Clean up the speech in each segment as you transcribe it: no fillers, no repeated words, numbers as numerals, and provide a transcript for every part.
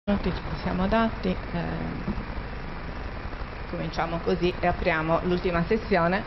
Ci siamo dati, cominciamo così e apriamo l'ultima sessione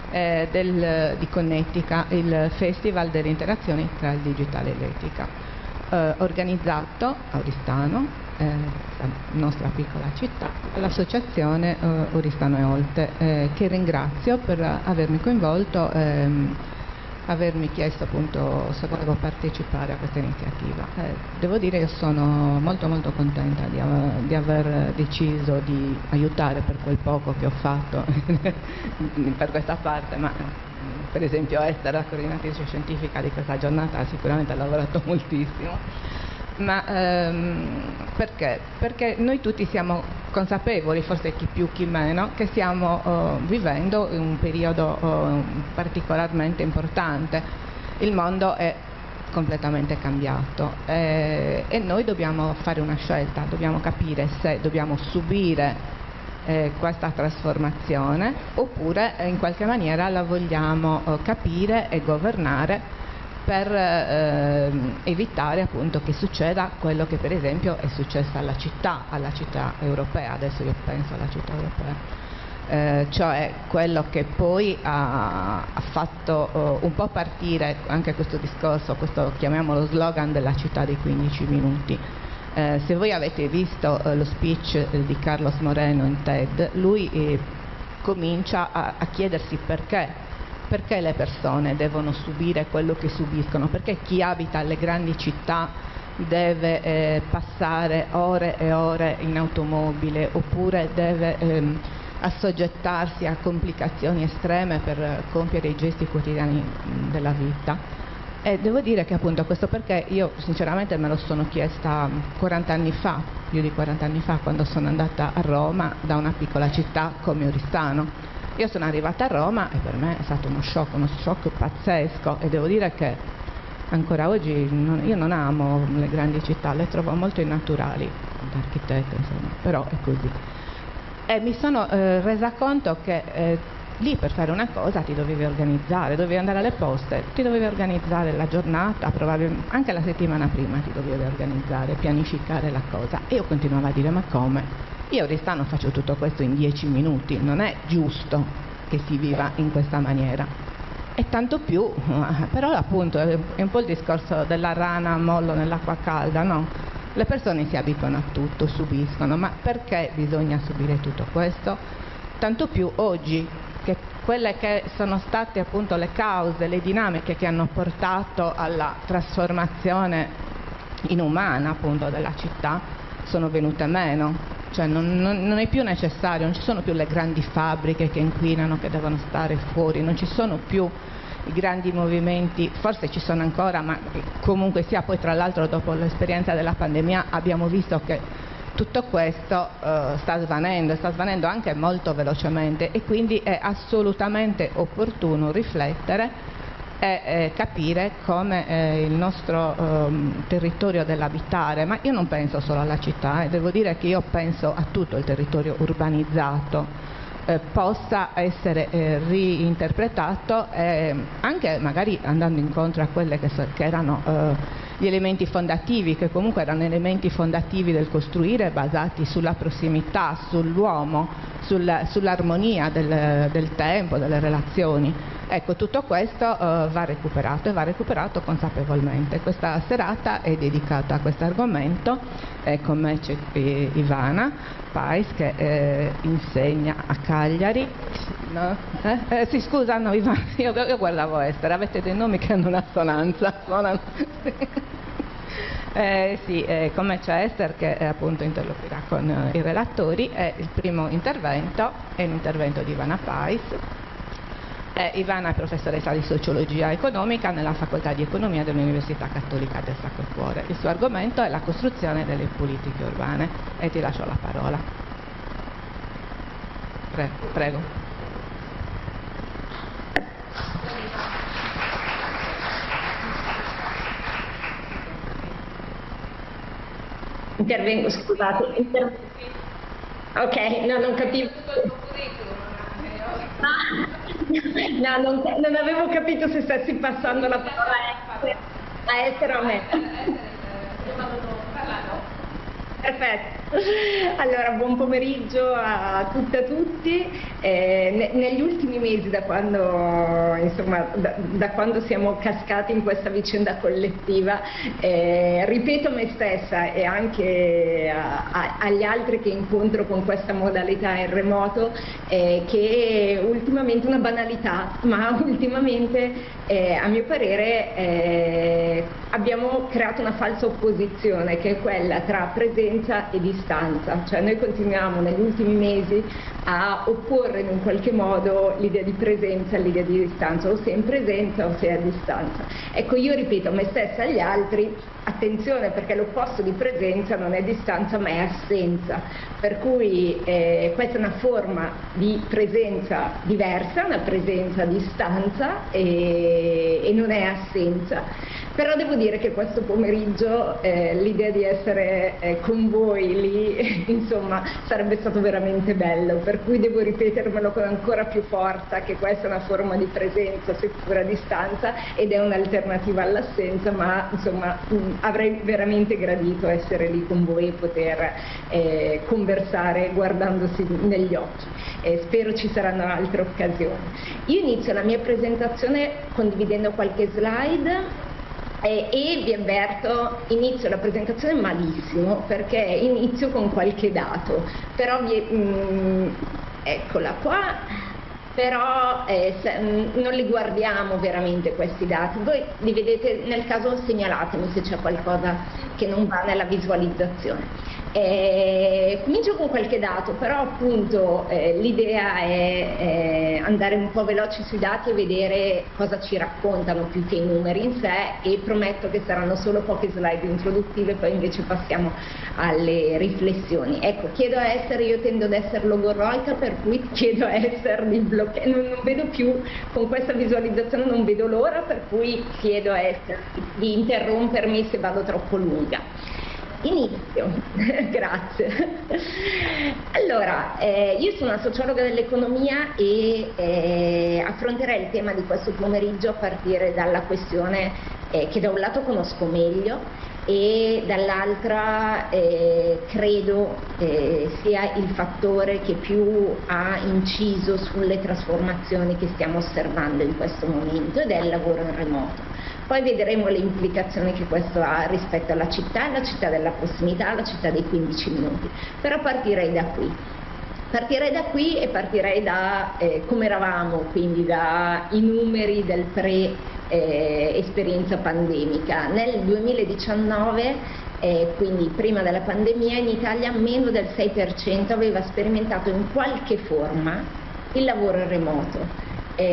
di Connettica, il Festival delle interazioni tra il digitale e l'etica, organizzato a Oristano, la nostra piccola città, l'associazione Oristano e Olte, che ringrazio per avermi coinvolto, avermi chiesto appunto se volevo partecipare a questa iniziativa. Devo dire che sono molto contenta di aver deciso di aiutare per quel poco che ho fatto per questa parte, ma per esempio Esther, la coordinatrice scientifica di questa giornata, ha sicuramente lavorato moltissimo. Ma perché? Perché noi tutti siamo consapevoli, forse chi più chi meno, che stiamo vivendo un periodo particolarmente importante. Il mondo è completamente cambiato e noi dobbiamo fare una scelta, dobbiamo capire se dobbiamo subire questa trasformazione oppure in qualche maniera la vogliamo capire e governare per evitare appunto che succeda quello che per esempio è successo alla città europea. Adesso io penso alla città europea, cioè quello che poi ha fatto un po' partire anche questo discorso, questo chiamiamolo slogan della città dei 15 minuti. Se voi avete visto lo speech di Carlos Moreno in TED, lui comincia a chiedersi perché le persone devono subire quello che subiscono, perché chi abita alle grandi città deve passare ore e ore in automobile oppure deve assoggettarsi a complicazioni estreme per compiere i gesti quotidiani della vita. E devo dire che appunto questo perché io sinceramente me lo sono chiesta 40 anni fa, più di 40 anni fa, quando sono andata a Roma da una piccola città come Oristano. Io sono arrivata a Roma e per me è stato uno shock pazzesco, e devo dire che ancora oggi io non amo le grandi città, le trovo molto innaturali, da architetto insomma, però è così. E mi sono resa conto che lì per fare una cosa ti dovevi organizzare, dovevi andare alle poste, ti dovevi organizzare la giornata, probabilmente anche la settimana prima ti dovevi organizzare, pianificare la cosa. E io continuavo a dire: ma come? Io a Oristano faccio tutto questo in 10 minuti, non è giusto che si viva in questa maniera. E tanto più, però appunto è un po' il discorso della rana a mollo nell'acqua calda, no? Le persone si abituano a tutto, subiscono, ma perché bisogna subire tutto questo? Tanto più oggi, che quelle che sono state appunto le cause, le dinamiche che hanno portato alla trasformazione inumana appunto della città sono venute meno. Cioè non è più necessario, non ci sono più le grandi fabbriche che inquinano, che devono stare fuori, non ci sono più i grandi movimenti, forse ci sono ancora, ma comunque sia. Poi tra l'altro dopo l'esperienza della pandemia abbiamo visto che tutto questo sta svanendo anche molto velocemente, e quindi è assolutamente opportuno riflettere e capire come il nostro territorio dell'abitare, ma io non penso solo alla città, devo dire che io penso a tutto il territorio urbanizzato, possa essere reinterpretato, anche magari andando incontro a quelle che erano gli elementi fondativi, che comunque erano elementi fondativi del costruire, basati sulla prossimità, sull'uomo, sull'armonia del tempo, delle relazioni. Ecco, tutto questo va recuperato, e va recuperato consapevolmente. Questa serata è dedicata a questo argomento, con me c'è Ivana Pais, che insegna a Cagliari. No? Sì, scusa, no, Ivana, io guardavo Esther, avete dei nomi che hanno un'assonanza. Sì, con me c'è Esther, che appunto interloquirà con i relatori. Il primo intervento è l'intervento di Ivana Pais. Ivana è professoressa di sociologia economica nella facoltà di economia dell'Università Cattolica del Sacro Cuore. Il suo argomento è la costruzione delle politiche urbane, e ti lascio la parola. Prego. Intervengo, scusate. Ok, no, non capivo. No, non avevo capito se stessi passando la parola a Esther o a me. Perfetto. Allora, buon pomeriggio a tutte e a tutti. Negli ultimi mesi, da quando, insomma, da quando siamo cascati in questa vicenda collettiva, ripeto me stessa e anche agli altri che incontro con questa modalità in remoto, che ultimamente una banalità, ma ultimamente a mio parere abbiamo creato una falsa opposizione, che è quella tra presenza e distanza. Cioè noi continuiamo negli ultimi mesi a opporre in un qualche modo l'idea di presenza all'idea di distanza, o sei in presenza o sei a distanza. Ecco, io ripeto a me stessa e agli altri: attenzione, perché l'opposto di presenza non è distanza ma è assenza, per cui questa è una forma di presenza diversa, una presenza a distanza e non è assenza. Però devo dire che questo pomeriggio l'idea di essere con voi lì, insomma, sarebbe stato veramente bello, per cui devo ripetermelo con ancora più forza che questa è una forma di presenza seppur a distanza ed è un'alternativa all'assenza, ma insomma avrei veramente gradito essere lì con voi e poter conversare guardandosi negli occhi. Spero ci saranno altre occasioni. Io inizio la mia presentazione condividendo qualche slide. E vi avverto, inizio la presentazione malissimo perché inizio con qualche dato, però eccola qua, però non li guardiamo veramente questi dati, voi li vedete, nel caso segnalatemi se c'è qualcosa che non va nella visualizzazione. Comincio con qualche dato, però appunto l'idea è andare un po' veloci sui dati e vedere cosa ci raccontano più che i numeri in sé, e prometto che saranno solo poche slide introduttive, poi invece passiamo alle riflessioni. Ecco, io tendo ad essere logorroica, per cui chiedo a Esther di bloccare, non vedo più, con questa visualizzazione non vedo l'ora, per cui chiedo a Esther di interrompermi se vado troppo lunga. Inizio, grazie. Allora, io sono una sociologa dell'economia e affronterei il tema di questo pomeriggio a partire dalla questione che da un lato conosco meglio e dall'altra credo sia il fattore che più ha inciso sulle trasformazioni che stiamo osservando in questo momento, ed è il lavoro in remoto. Poi vedremo le implicazioni che questo ha rispetto alla città della prossimità, alla città dei 15 minuti. Però partirei da qui. Partirei da qui e partirei da come eravamo, quindi dai numeri del pre-esperienza pandemica. Nel 2019, quindi prima della pandemia, in Italia meno del 6% aveva sperimentato in qualche forma il lavoro in remoto.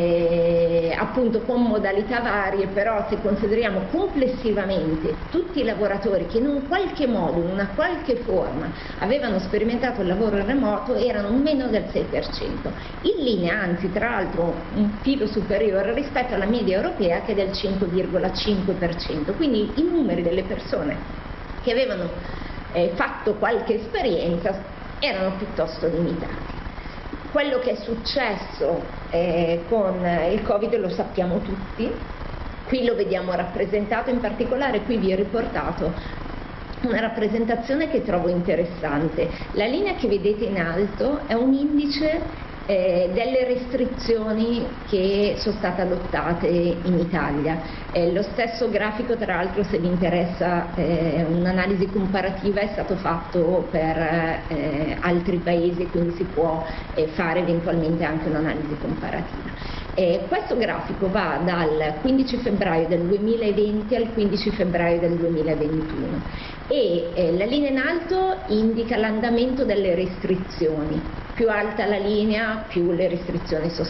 Appunto con modalità varie, però se consideriamo complessivamente tutti i lavoratori che in un qualche modo, in una qualche forma avevano sperimentato il lavoro in remoto, erano meno del 6%, in linea, anzi tra l'altro un filo superiore rispetto alla media europea che è del 5,5%, quindi i numeri delle persone che avevano fatto qualche esperienza erano piuttosto limitati. Quello che è successo con il Covid lo sappiamo tutti, qui lo vediamo rappresentato, in particolare qui vi ho riportato una rappresentazione che trovo interessante. La linea che vedete in alto è un indice delle restrizioni che sono state adottate in Italia. Lo stesso grafico, tra l'altro, se vi interessa un'analisi comparativa, è stato fatto per altri paesi, quindi si può fare eventualmente anche un'analisi comparativa. Questo grafico va dal 15 febbraio del 2020 al 15 febbraio del 2021 e la linea in alto indica l'andamento delle restrizioni. Più alta la linea, più le restrizioni sono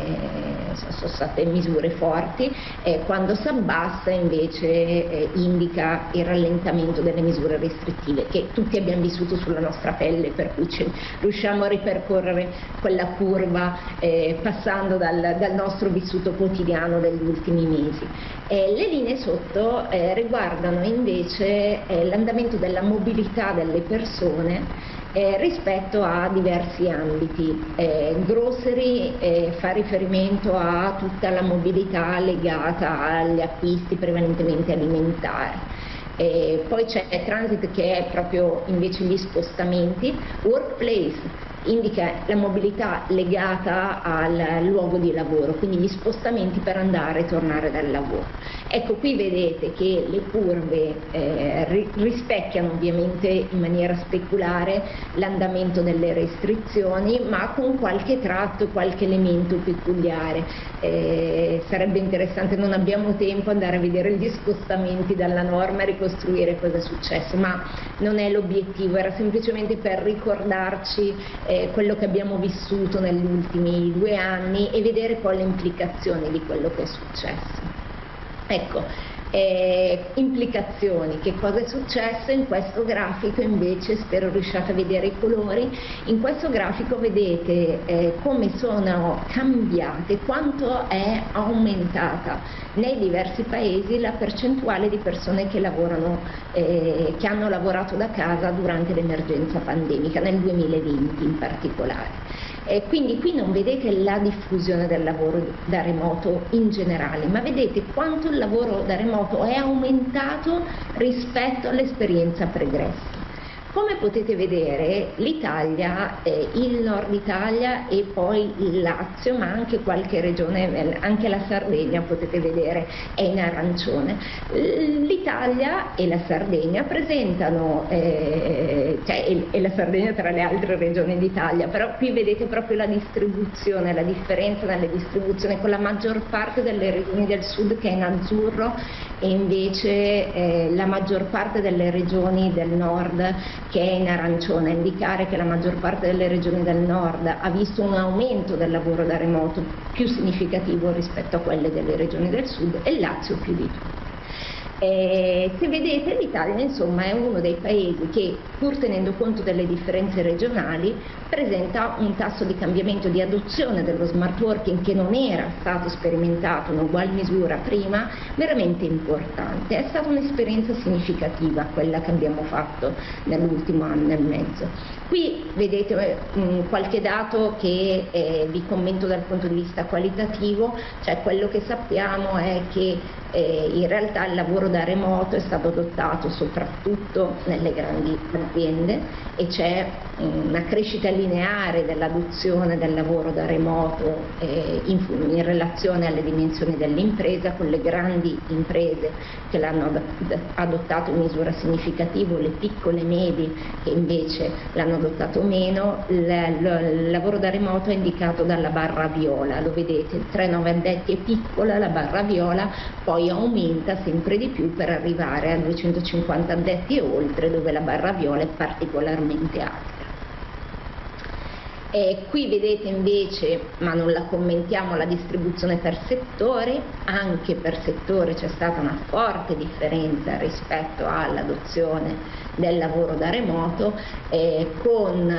state misure forti, quando si abbassa invece indica il rallentamento delle misure restrittive che tutti abbiamo vissuto sulla nostra pelle, per cui riusciamo a ripercorrere quella curva passando dal nostro vissuto quotidiano degli ultimi mesi. Le linee sotto riguardano invece l'andamento della mobilità delle persone rispetto a diversi ambiti. Grocery fa riferimento a tutta la mobilità legata agli acquisti prevalentemente alimentari. Poi c'è transit, che è proprio invece gli spostamenti. Workplace indica la mobilità legata al luogo di lavoro, quindi gli spostamenti per andare e tornare dal lavoro. Ecco, qui vedete che le curve rispecchiano ovviamente in maniera speculare l'andamento delle restrizioni, ma con qualche tratto, qualche elemento peculiare. Sarebbe interessante, non abbiamo tempo, andare a vedere gli spostamenti dalla norma e ricostruire cosa è successo, ma non è l'obiettivo, era semplicemente per ricordarci quello che abbiamo vissuto negli ultimi 2 anni e vedere poi le implicazioni di quello che è successo. Ecco, implicazioni, che cosa è successo in questo grafico invece, spero riusciate a vedere i colori. In questo grafico vedete come sono cambiate, quanto è aumentata nei diversi paesi la percentuale di persone che lavorano, che hanno lavorato da casa durante l'emergenza pandemica, nel 2020 in particolare. Quindi qui non vedete la diffusione del lavoro da remoto in generale, ma vedete quanto il lavoro da remoto è aumentato rispetto all'esperienza pregressa. Come potete vedere, l'Italia, il Nord Italia e poi il Lazio, ma anche qualche regione, anche la Sardegna potete vedere è in arancione. L'Italia e la Sardegna presentano, e la Sardegna tra le altre regioni d'Italia, però qui vedete proprio la distribuzione, la differenza nelle distribuzioni, con la maggior parte delle regioni del sud che è in azzurro e invece la maggior parte delle regioni del nord che è in arancione, a indicare che la maggior parte delle regioni del nord ha visto un aumento del lavoro da remoto più significativo rispetto a quelle delle regioni del sud, e il Lazio più di tutti. Se vedete, l'Italia insomma è uno dei paesi che, pur tenendo conto delle differenze regionali, presenta un tasso di cambiamento, di adozione dello smart working che non era stato sperimentato in ugual misura prima, veramente importante. È stata un'esperienza significativa quella che abbiamo fatto nell'ultimo anno e mezzo. Qui vedete qualche dato che vi commento dal punto di vista qualitativo, cioè quello che sappiamo è che in realtà il lavoro da remoto è stato adottato soprattutto nelle grandi aziende e c'è una crescita lineare dell'adozione del lavoro da remoto in relazione alle dimensioni dell'impresa, con le grandi imprese che l'hanno adottato in misura significativa, le piccole e medie che invece l'hanno adottato meno. Il lavoro da remoto è indicato dalla barra viola, lo vedete, 3-9 addetti è piccola, la barra viola poi aumenta sempre di più per arrivare a 250 addetti e oltre, dove la barra viola è particolarmente alta. Qui vedete invece, ma non la commentiamo, la distribuzione per settore. Anche per settore c'è stata una forte differenza rispetto all'adozione del lavoro da remoto, con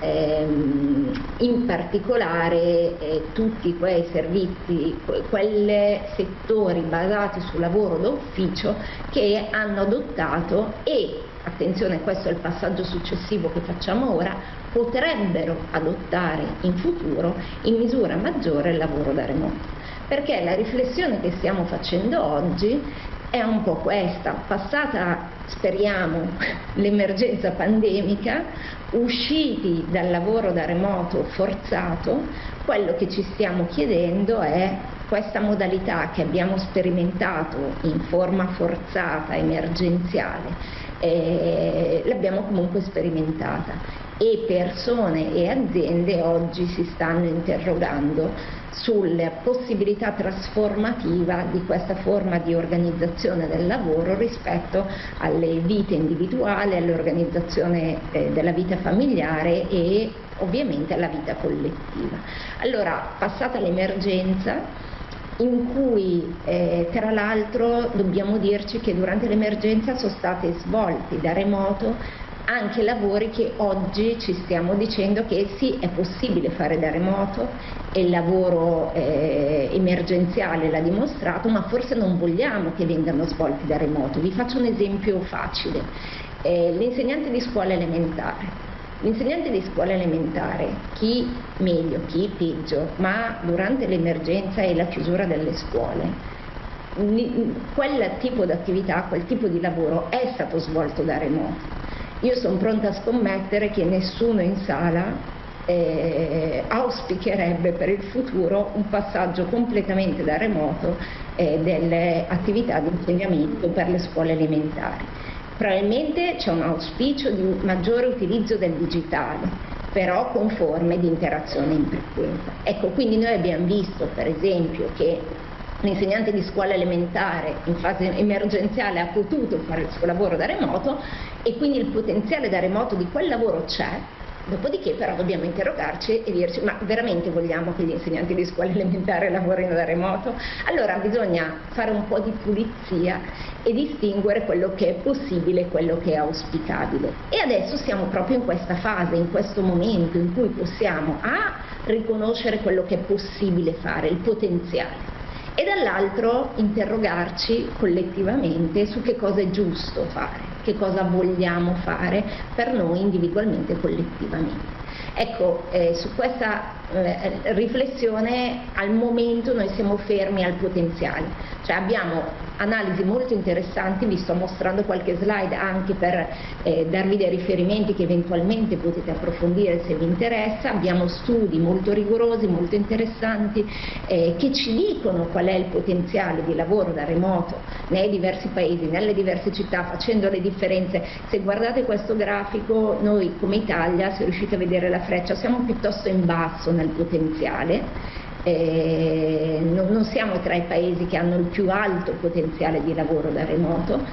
in particolare tutti quei servizi, quei settori basati sul lavoro d'ufficio che hanno adottato e, attenzione, questo è il passaggio successivo che facciamo ora, potrebbero adottare in futuro in misura maggiore il lavoro da remoto. Perché la riflessione che stiamo facendo oggi è un po' questa: passata, speriamo, l'emergenza pandemica, usciti dal lavoro da remoto forzato, quello che ci stiamo chiedendo è: questa modalità che abbiamo sperimentato in forma forzata, emergenziale, l'abbiamo comunque sperimentata, e persone e aziende oggi si stanno interrogando sulla possibilità trasformativa di questa forma di organizzazione del lavoro rispetto alle vite individuali, all'organizzazione della vita familiare e ovviamente alla vita collettiva. Allora, passata l'emergenza, in cui tra l'altro dobbiamo dirci che durante l'emergenza sono stati svolti da remoto anche lavori che oggi ci stiamo dicendo che sì, è possibile fare da remoto e il lavoro emergenziale l'ha dimostrato, ma forse non vogliamo che vengano svolti da remoto. Vi faccio un esempio facile: l'insegnante di scuola elementare. L'insegnante di scuola elementare, chi meglio, chi peggio, ma durante l'emergenza e la chiusura delle scuole, quel tipo di attività, quel tipo di lavoro è stato svolto da remoto. Io sono pronta a scommettere che nessuno in sala auspicherebbe per il futuro un passaggio completamente da remoto delle attività di insegnamento per le scuole elementari. Probabilmente c'è un auspicio di un maggiore utilizzo del digitale, però con forme di interazione in frequenza. Ecco, quindi noi abbiamo visto per esempio che l'insegnante di scuola elementare in fase emergenziale ha potuto fare il suo lavoro da remoto e quindi il potenziale da remoto di quel lavoro c'è. Dopodiché però dobbiamo interrogarci e dirci: ma veramente vogliamo che gli insegnanti di scuola elementare lavorino da remoto? Allora bisogna fare un po' di pulizia e distinguere quello che è possibile e quello che è auspicabile. E adesso siamo proprio in questa fase, in questo momento in cui possiamo riconoscere quello che è possibile fare, il potenziale, e dall'altro interrogarci collettivamente su che cosa è giusto fare, che cosa vogliamo fare per noi individualmente e collettivamente. Ecco, su questa riflessione al momento noi siamo fermi al potenziale, cioè abbiamo analisi molto interessanti, vi sto mostrando qualche slide anche per darvi dei riferimenti che eventualmente potete approfondire se vi interessa. Abbiamo studi molto rigorosi, molto interessanti che ci dicono qual è il potenziale di lavoro da remoto nei diversi paesi, nelle diverse città, facendo le differenze. Se guardate questo grafico, noi come Italia, se riuscite a vedere la freccia, siamo piuttosto in basso nel potenziale. Non siamo tra i paesi che hanno il più alto potenziale di lavoro da remoto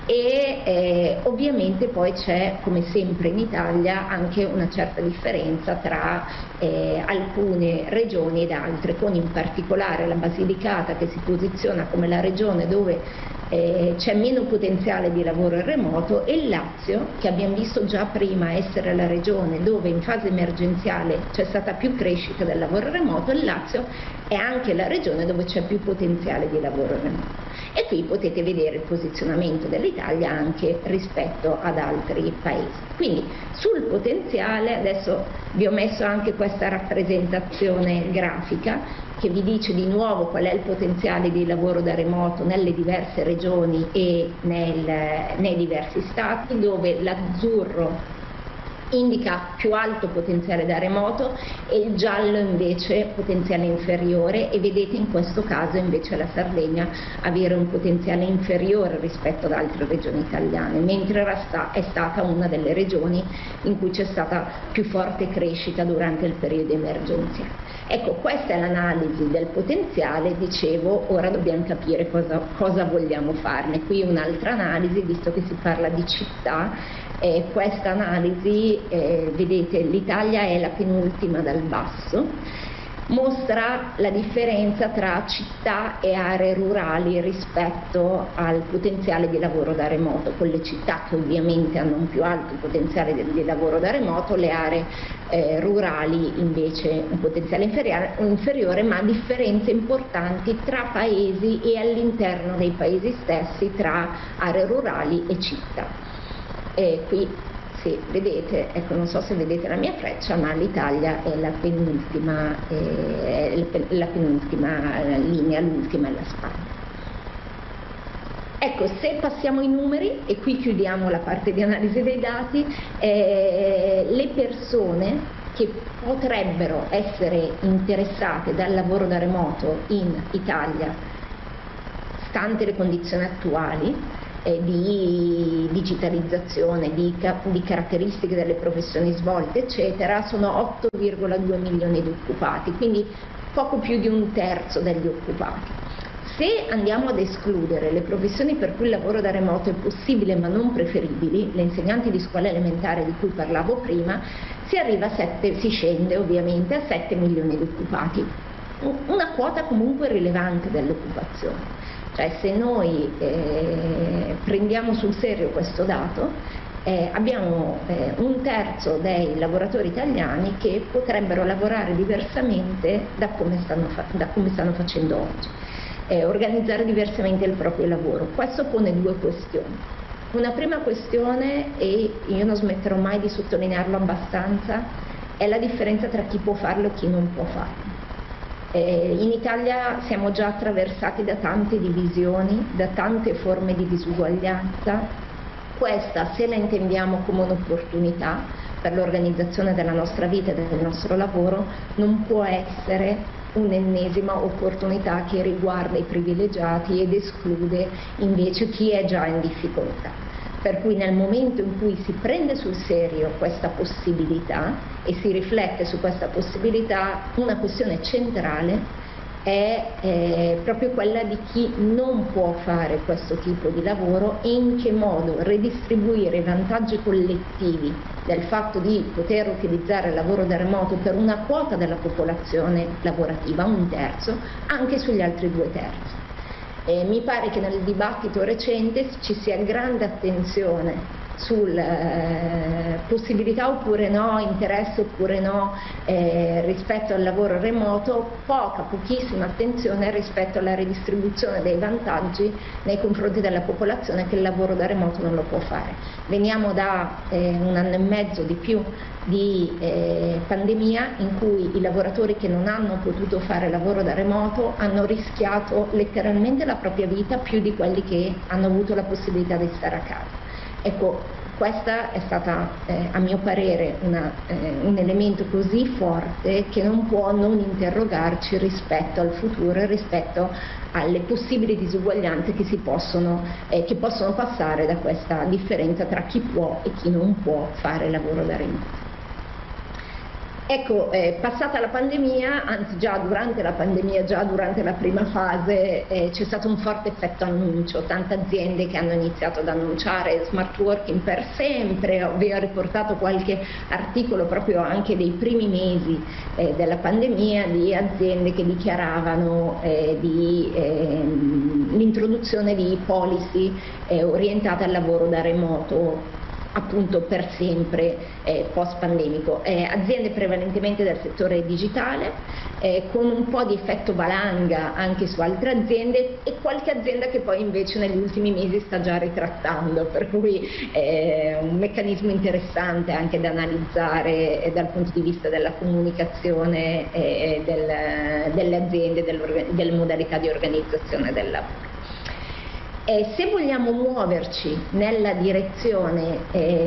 e ovviamente poi c'è, come sempre in Italia, anche una certa differenza tra alcune regioni ed altre, con in particolare la Basilicata che si posiziona come la regione dove c'è meno potenziale di lavoro in remoto, e il Lazio, che abbiamo visto già prima essere la regione dove in fase emergenziale c'è stata più crescita del lavoro in remoto. Il Lazio è anche la regione dove c'è più potenziale di lavoro in remoto. E qui potete vedere il posizionamento dell'Italia anche rispetto ad altri paesi. Quindi sul potenziale adesso vi ho messo anche questa rappresentazione grafica che vi dice di nuovo qual è il potenziale di lavoro da remoto nelle diverse regioni e nei diversi stati, dove l'azzurro indica più alto potenziale da remoto e il giallo invece potenziale inferiore, e vedete in questo caso invece la Sardegna avere un potenziale inferiore rispetto ad altre regioni italiane, mentre è stata una delle regioni in cui c'è stata più forte crescita durante il periodo emergenziale. Ecco, questa è l'analisi del potenziale. Dicevo, ora dobbiamo capire cosa vogliamo farne. Qui un'altra analisi, visto che si parla di città. Questa analisi, vedete, l'Italia è la penultima dal basso, mostra la differenza tra città e aree rurali rispetto al potenziale di lavoro da remoto, con le città che ovviamente hanno un più alto potenziale di lavoro da remoto, le aree rurali invece un potenziale inferiore, ma differenze importanti tra paesi e all'interno dei paesi stessi tra aree rurali e città. E qui sì, vedete, ecco, non so se vedete la mia freccia, ma l'Italia è la penultima linea, l'ultima è la Spagna. Ecco, se passiamo ai numeri, e qui chiudiamo la parte di analisi dei dati, le persone che potrebbero essere interessate dal lavoro da remoto in Italia, stante le condizioni attuali, di digitalizzazione, di caratteristiche delle professioni svolte, eccetera, sono 8,2 milioni di occupati, quindi poco più di un terzo degli occupati. Se andiamo ad escludere le professioni per cui il lavoro da remoto è possibile ma non preferibili, le insegnanti di scuola elementare di cui parlavo prima, si scende ovviamente a 7 milioni di occupati, una quota comunque rilevante dell'occupazione. Cioè, se noi prendiamo sul serio questo dato, abbiamo un terzo dei lavoratori italiani che potrebbero lavorare diversamente da come stanno facendo oggi, organizzare diversamente il proprio lavoro. Questo pone due questioni. Una prima questione, e io non smetterò mai di sottolinearlo abbastanza, è la differenza tra chi può farlo e chi non può farlo. In Italia siamo già attraversati da tante divisioni, da tante forme di disuguaglianza. Questa, se la intendiamo come un'opportunità per l'organizzazione della nostra vita e del nostro lavoro, non può essere un'ennesima opportunità che riguarda i privilegiati ed esclude invece chi è già in difficoltà. Per cui nel momento in cui si prende sul serio questa possibilità e si riflette su questa possibilità, una questione centrale è proprio quella di chi non può fare questo tipo di lavoro e in che modo redistribuire i vantaggi collettivi del fatto di poter utilizzare il lavoro da remoto per una quota della popolazione lavorativa, 1/3, anche sugli altri 2/3. Mi pare che nel dibattito recente ci sia grande attenzione sulla possibilità oppure no, interesse oppure no rispetto al lavoro remoto, pochissima attenzione rispetto alla redistribuzione dei vantaggi nei confronti della popolazione che il lavoro da remoto non lo può fare. Veniamo da 1 anno e mezzo di più di pandemia in cui i lavoratori che non hanno potuto fare lavoro da remoto hanno rischiato letteralmente la propria vita più di quelli che hanno avuto la possibilità di stare a casa. Ecco, questa è stata a mio parere un elemento così forte che non può non interrogarci rispetto al futuro e rispetto alle possibili disuguaglianze che possono passare da questa differenza tra chi può e chi non può fare lavoro da remoto. Ecco, passata la pandemia, anzi già durante la pandemia, già durante la prima fase, c'è stato un forte effetto annuncio, tante aziende che hanno iniziato ad annunciare smart working per sempre. Vi ho riportato qualche articolo proprio anche dei primi mesi della pandemia di aziende che dichiaravano l'introduzione di policy orientate al lavoro da remoto appunto per sempre post pandemico, aziende prevalentemente del settore digitale con un po' di effetto valanga anche su altre aziende e qualche azienda che poi invece negli ultimi mesi sta già ritrattando, per cui è un meccanismo interessante anche da analizzare dal punto di vista della comunicazione delle aziende, delle modalità di organizzazione del lavoro. Se vogliamo muoverci nella direzione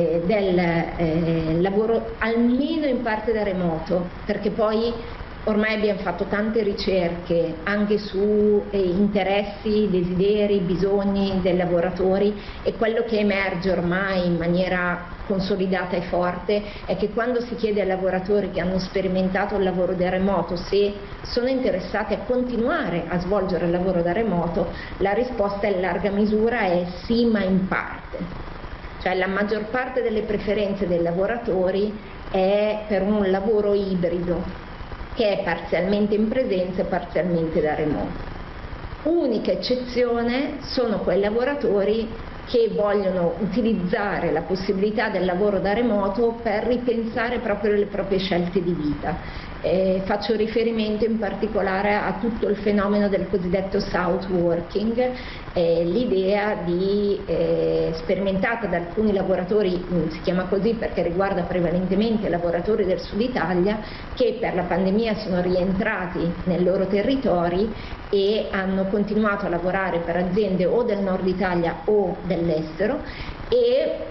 del lavoro almeno in parte da remoto, perché poi ormai abbiamo fatto tante ricerche anche su interessi, desideri, bisogni dei lavoratori e quello che emerge ormai in maniera consolidata e forte è che quando si chiede ai lavoratori che hanno sperimentato il lavoro da remoto se sono interessati a continuare a svolgere il lavoro da remoto, la risposta in larga misura è sì, ma in parte. Cioè la maggior parte delle preferenze dei lavoratori è per un lavoro ibrido, che è parzialmente in presenza e parzialmente da remoto. Unica eccezione sono quei lavoratori che vogliono utilizzare la possibilità del lavoro da remoto per ripensare proprio le proprie scelte di vita. Faccio riferimento in particolare a tutto il fenomeno del cosiddetto South Working, l'idea sperimentata da alcuni lavoratori, si chiama così perché riguarda prevalentemente lavoratori del sud Italia, che per la pandemia sono rientrati nei loro territori e hanno continuato a lavorare per aziende o del nord Italia o dell'estero e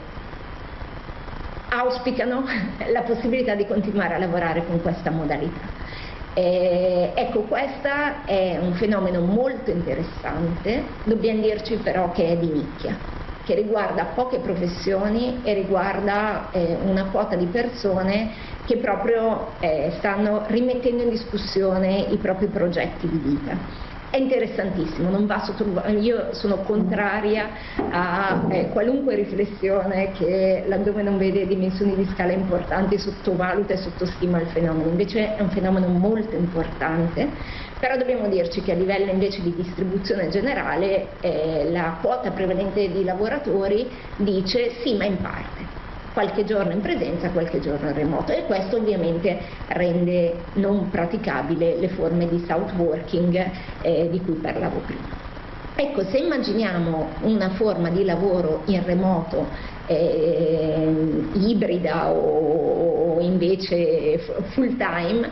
auspicano la possibilità di continuare a lavorare con questa modalità. Ecco, questo è un fenomeno molto interessante, dobbiamo dirci però che è di nicchia, che riguarda poche professioni e riguarda una quota di persone che proprio stanno rimettendo in discussione i propri progetti di vita. È interessantissimo, non va io sono contraria a qualunque riflessione che laddove non vede dimensioni di scala importanti sottovaluta e sottostima il fenomeno, invece è un fenomeno molto importante, però dobbiamo dirci che a livello invece di distribuzione generale la quota prevalente di lavoratori dice sì ma in parte. Qualche giorno in presenza, qualche giorno in remoto e questo ovviamente rende non praticabile le forme di South Working di cui parlavo prima. Ecco, se immaginiamo una forma di lavoro in remoto ibrida o invece full time,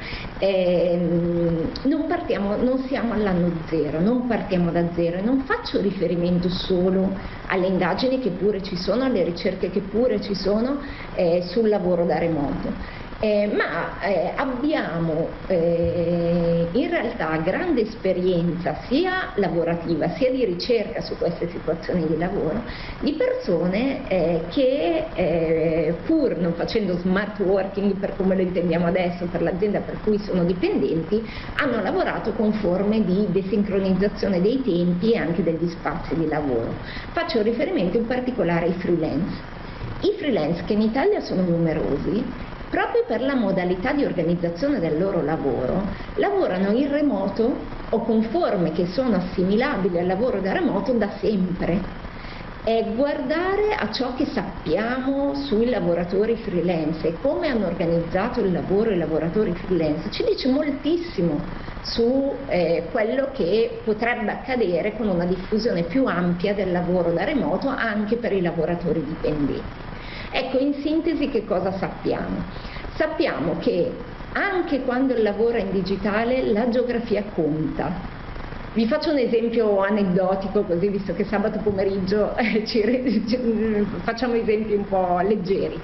non siamo all'anno zero, non partiamo da zero, e non faccio riferimento solo alle indagini che pure ci sono, alle ricerche che pure ci sono sul lavoro da remoto. Ma abbiamo in realtà grande esperienza sia lavorativa sia di ricerca su queste situazioni di lavoro di persone che pur non facendo smart working per come lo intendiamo adesso per l'azienda per cui sono dipendenti, hanno lavorato con forme di desincronizzazione dei tempi e anche degli spazi di lavoro. Faccio riferimento in particolare ai freelance. I freelance, che in Italia sono numerosi, proprio per la modalità di organizzazione del loro lavoro, lavorano in remoto o con forme che sono assimilabili al lavoro da remoto da sempre. Guardare a ciò che sappiamo sui lavoratori freelance e come hanno organizzato il lavoro i lavoratori freelance ci dice moltissimo su quello che potrebbe accadere con una diffusione più ampia del lavoro da remoto anche per i lavoratori dipendenti. Ecco, in sintesi che cosa sappiamo? Sappiamo che anche quando il lavoro è in digitale la geografia conta. Vi faccio un esempio aneddotico, così, visto che sabato pomeriggio facciamo esempi un po' leggeri.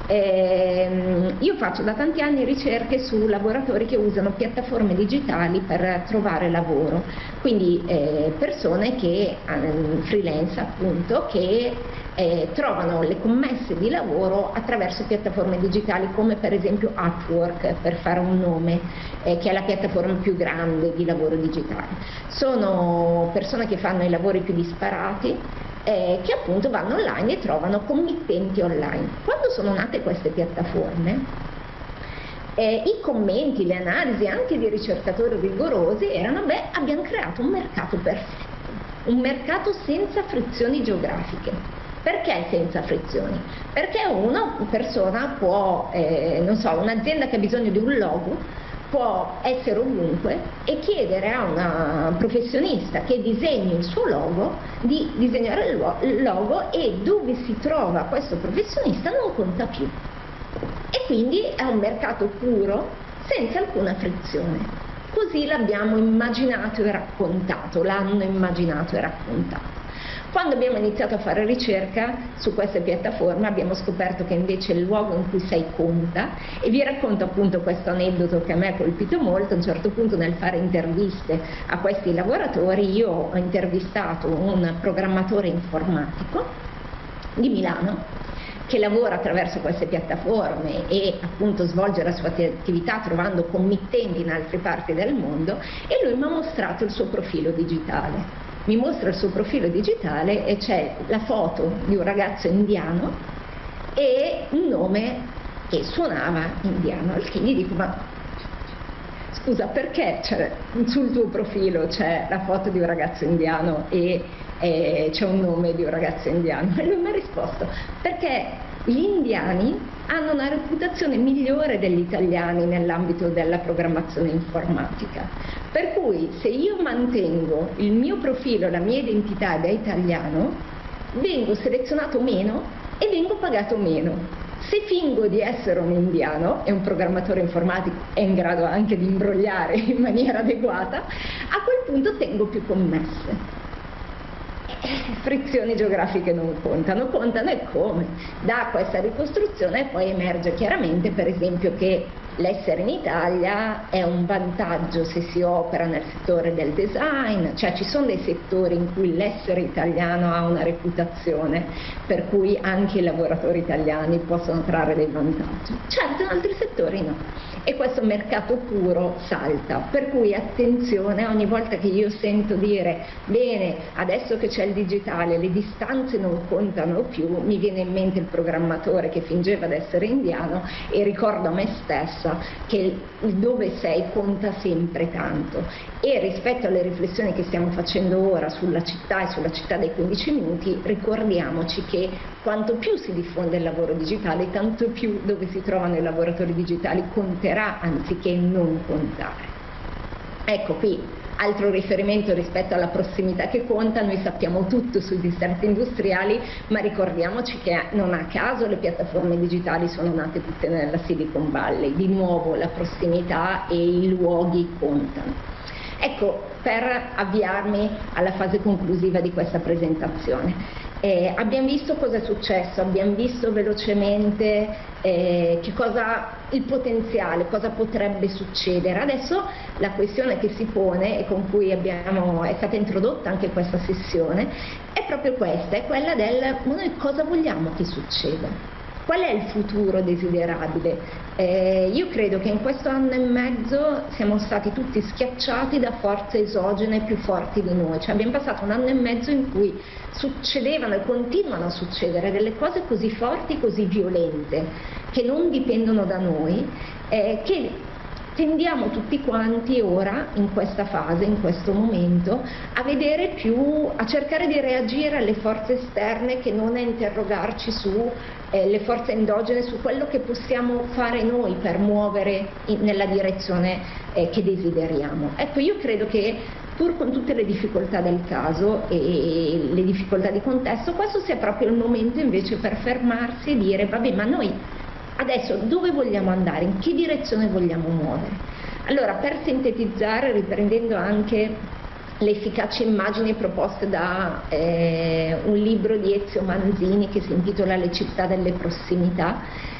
Io faccio da tanti anni ricerche su lavoratori che usano piattaforme digitali per trovare lavoro, quindi persone che, freelance appunto, che trovano le commesse di lavoro attraverso piattaforme digitali come per esempio Upwork, per fare un nome, che è la piattaforma più grande di lavoro digitale. Sono persone che fanno i lavori più disparati, che appunto vanno online e trovano committenti online. Quando sono nate queste piattaforme, i commenti, le analisi anche di ricercatori rigorosi erano: beh, abbiamo creato un mercato perfetto, un mercato senza frizioni geografiche. Perché senza frizioni? Perché una persona può, non so, un'azienda che ha bisogno di un logo può essere ovunque e chiedere a una professionista che disegni il suo logo di disegnare il logo, e dove si trova questo professionista non conta più. E quindi è un mercato puro, senza alcuna frizione. Così l'abbiamo immaginato e raccontato, l'hanno immaginato e raccontato. Quando abbiamo iniziato a fare ricerca su queste piattaforme abbiamo scoperto che invece il luogo in cui sei conta, e vi racconto appunto questo aneddoto che a me ha colpito molto. A un certo punto, nel fare interviste a questi lavoratori, io ho intervistato un programmatore informatico di Milano che lavora attraverso queste piattaforme e appunto svolge la sua attività trovando committenti in altre parti del mondo, e lui mi ha mostrato il suo profilo digitale. Mi mostra il suo profilo digitale e c'è la foto di un ragazzo indiano e un nome che suonava indiano, al che gli dico: ma scusa, perché sul tuo profilo c'è la foto di un ragazzo indiano e c'è un nome di un ragazzo indiano? E lui mi ha risposto: perché gli indiani hanno una reputazione migliore degli italiani nell'ambito della programmazione informatica, per cui se io mantengo il mio profilo, la mia identità da italiano, vengo selezionato meno e vengo pagato meno. Se fingo di essere un indiano, e un programmatore informatico è in grado anche di imbrogliare in maniera adeguata, a quel punto tengo più commesse. Frizioni geografiche non contano, contano e come? Da questa ricostruzione poi emerge chiaramente, per esempio, che l'essere in Italia è un vantaggio se si opera nel settore del design, cioè ci sono dei settori in cui l'essere italiano ha una reputazione per cui anche i lavoratori italiani possono trarre dei vantaggi. Certo, in altri settori no. E questo mercato puro salta, per cui attenzione ogni volta che io sento dire: bene, adesso che c'è il digitale le distanze non contano più, mi viene in mente il programmatore che fingeva di essere indiano, e ricordo a me stessa che il dove sei conta sempre tanto. E rispetto alle riflessioni che stiamo facendo ora sulla città e sulla città dei 15 minuti, ricordiamoci che quanto più si diffonde il lavoro digitale, tanto più dove si trovano i lavoratori digitali conterà anziché non contare. Ecco, qui Altro riferimento rispetto alla prossimità che conta: noi sappiamo tutto sui distretti industriali, ma ricordiamoci che non a caso le piattaforme digitali sono nate tutte nella Silicon Valley. Di nuovo la prossimità e i luoghi contano. Ecco, per avviarmi alla fase conclusiva di questa presentazione, abbiamo visto cosa è successo, abbiamo visto velocemente il potenziale, cosa potrebbe succedere. Adesso la questione che si pone e con cui è stata introdotta anche questa sessione è proprio questa, è quella del noi cosa vogliamo che succeda. Qual è il futuro desiderabile? Io credo che in questo anno e mezzo siamo stati tutti schiacciati da forze esogene più forti di noi, cioè abbiamo passato un anno e mezzo in cui succedevano e continuano a succedere delle cose così forti, così violente, che non dipendono da noi, che tendiamo tutti quanti ora, in questa fase, in questo momento, a cercare di reagire alle forze esterne che non a interrogarci su le forze endogene, su quello che possiamo fare noi per muovere nella direzione che desideriamo. Ecco, io credo che pur con tutte le difficoltà del caso e le difficoltà di contesto, questo sia proprio il momento invece per fermarsi e dire vabbè, ma noi adesso dove vogliamo andare, in che direzione vogliamo muovere? Allora, per sintetizzare, riprendendo anche le efficaci immagini proposte da un libro di Ezio Manzini che si intitola Le città delle prossimità,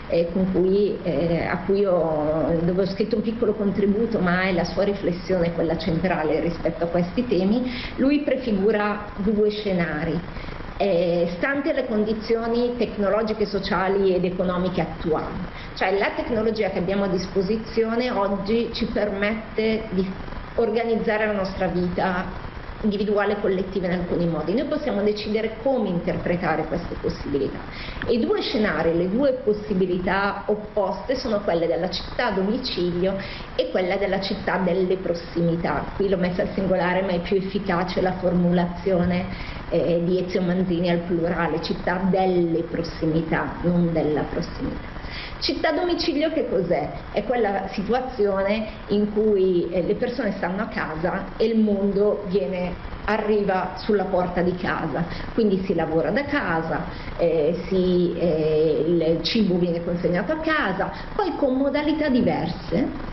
dove ho scritto un piccolo contributo, ma è la sua riflessione quella centrale rispetto a questi temi. Lui prefigura due scenari. Stante le condizioni tecnologiche, sociali ed economiche attuali. Cioè la tecnologia che abbiamo a disposizione oggi ci permette di organizzare la nostra vita individuale e collettiva in alcuni modi. Noi possiamo decidere come interpretare queste possibilità. E i due scenari, le due possibilità opposte sono quelle della città a domicilio e quella della città delle prossimità. Qui l'ho messa al singolare, ma è più efficace la formulazione di Ezio Manzini al plurale, città delle prossimità, non della prossimità. Città a domicilio che cos'è? È quella situazione in cui le persone stanno a casa e il mondo arriva sulla porta di casa, quindi si lavora da casa, il cibo viene consegnato a casa, poi con modalità diverse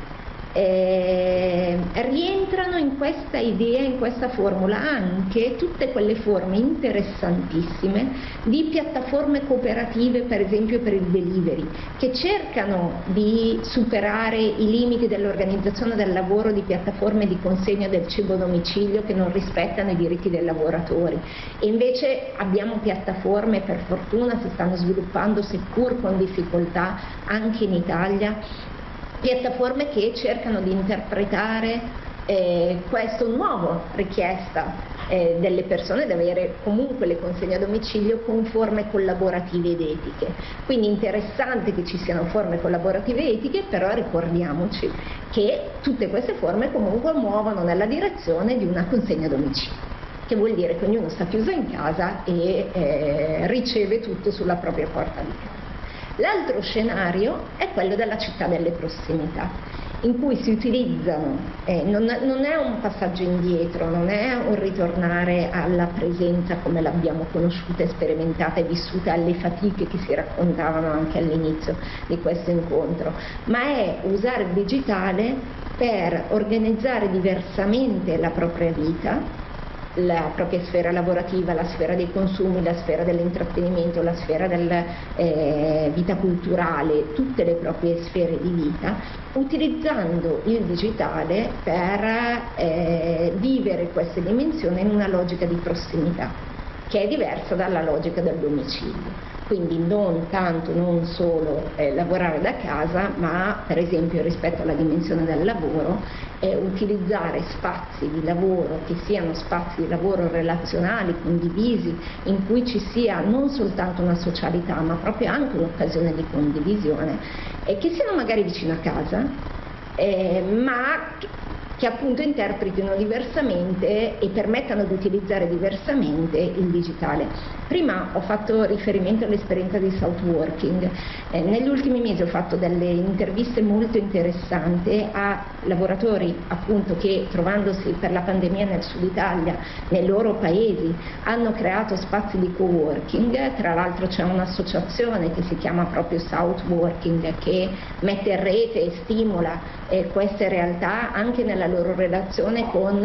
rientrano in questa idea, in questa formula, anche tutte quelle forme interessantissime di piattaforme cooperative, per esempio per il delivery, che cercano di superare i limiti dell'organizzazione del lavoro di piattaforme di consegna del cibo a domicilio che non rispettano i diritti dei lavoratori. E invece abbiamo piattaforme, per fortuna si stanno sviluppando, seppur con difficoltà, anche in Italia, piattaforme che cercano di interpretare questa nuova richiesta delle persone di avere comunque le consegne a domicilio con forme collaborative ed etiche. Quindi interessante che ci siano forme collaborative ed etiche, però ricordiamoci che tutte queste forme comunque muovono nella direzione di una consegna a domicilio, che vuol dire che ognuno sta chiuso in casa e riceve tutto sulla propria porta di casa. L'altro scenario è quello della città delle prossimità, in cui si utilizzano, non è un passaggio indietro, non è un ritornare alla presenza come l'abbiamo conosciuta, sperimentata e vissuta, alle fatiche che si raccontavano anche all'inizio di questo incontro, ma è usare il digitale per organizzare diversamente la propria vita, la propria sfera lavorativa, la sfera dei consumi, la sfera dell'intrattenimento, la sfera della vita culturale, tutte le proprie sfere di vita, utilizzando il digitale per vivere queste dimensioni in una logica di prossimità, che è diversa dalla logica del domicilio. Quindi non solo lavorare da casa, ma per esempio rispetto alla dimensione del lavoro, utilizzare spazi di lavoro che siano spazi di lavoro relazionali, condivisi, in cui ci sia non soltanto una socialità, ma proprio anche un'occasione di condivisione, che siano magari vicino a casa, ma che appunto interpretino diversamente e permettano di utilizzare diversamente il digitale. Prima ho fatto riferimento all'esperienza di Southworking. Negli ultimi mesi ho fatto delle interviste molto interessanti a lavoratori appunto che, trovandosi per la pandemia nel sud Italia, nei loro paesi, hanno creato spazi di coworking. Tra l'altro c'è un'associazione che si chiama proprio Southworking, che mette in rete e stimola queste realtà anche nella loro relazione con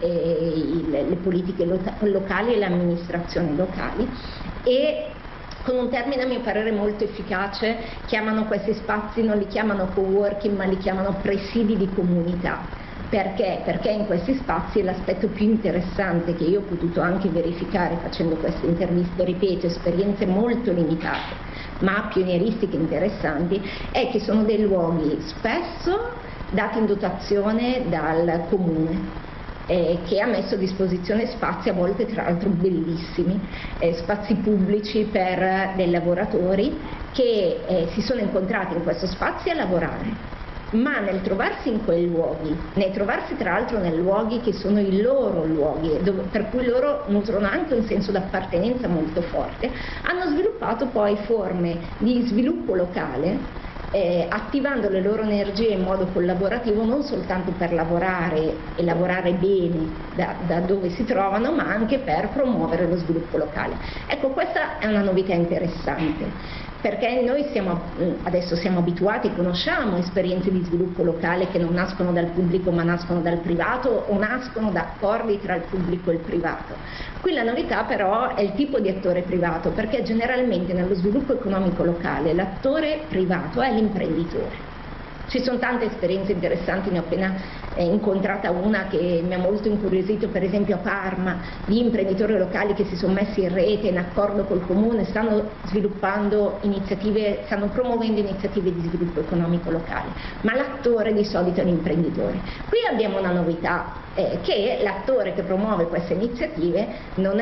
le politiche locali e le amministrazioni locali, e con un termine a mio parere molto efficace chiamano questi spazi, non li chiamano coworking ma li chiamano presidi di comunità. Perché? Perché in questi spazi l'aspetto più interessante che io ho potuto anche verificare facendo queste interviste, ripeto, esperienze molto limitate ma pionieristiche interessanti, è che sono dei luoghi spesso dati in dotazione dal comune, che ha messo a disposizione spazi a volte tra l'altro bellissimi, spazi pubblici per dei lavoratori che si sono incontrati in questo spazio a lavorare, ma nel trovarsi in quei luoghi, nel trovarsi tra l'altro nei luoghi che sono i loro luoghi, per cui loro nutrono anche un senso d'appartenenza molto forte, hanno sviluppato poi forme di sviluppo locale, attivando le loro energie in modo collaborativo, non soltanto per lavorare e lavorare bene da dove si trovano, ma anche per promuovere lo sviluppo locale. Ecco, questa è una novità interessante, perché noi adesso siamo abituati, conosciamo esperienze di sviluppo locale che non nascono dal pubblico ma nascono dal privato o nascono da accordi tra il pubblico e il privato. Qui la novità però è il tipo di attore privato, perché generalmente nello sviluppo economico locale l'attore privato è l'imprenditore. Ci sono tante esperienze interessanti, ne ho appena incontrata una che mi ha molto incuriosito, per esempio a Parma, di imprenditori locali che si sono messi in rete in accordo col comune, stanno sviluppando iniziative, stanno promuovendo iniziative di sviluppo economico locale, ma l'attore di solito è l'imprenditore. Qui abbiamo una novità, che l'attore che promuove queste iniziative non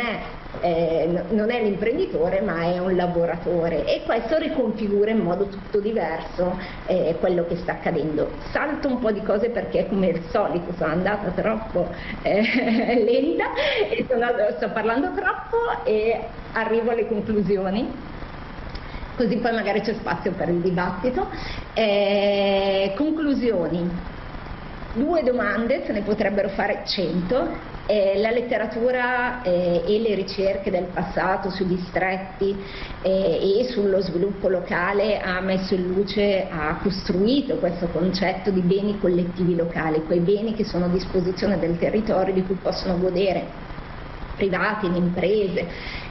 è l'imprenditore ma è un lavoratore, e questo riconfigura in modo tutto diverso quello che sta accadendo. Salto un po' di cose perché come al solito sono andata troppo lenta e sto parlando troppo e arrivo alle conclusioni, così poi magari c'è spazio per il dibattito. Conclusioni. 2 domande, se ne potrebbero fare 100. La letteratura e le ricerche del passato sui distretti e sullo sviluppo locale ha messo in luce, ha costruito questo concetto di beni collettivi locali, quei beni che sono a disposizione del territorio di cui possono godere privati, le imprese,